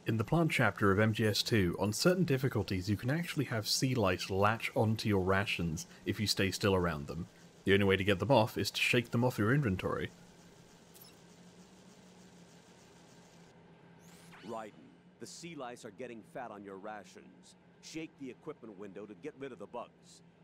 In the plant chapter of MGS2, on certain difficulties you can actually have sea lice latch onto your rations if you stay still around them. The only way to get them off is to shake them off your inventory. Raiden, the sea lice are getting fat on your rations. Shake the equipment window to get rid of the bugs.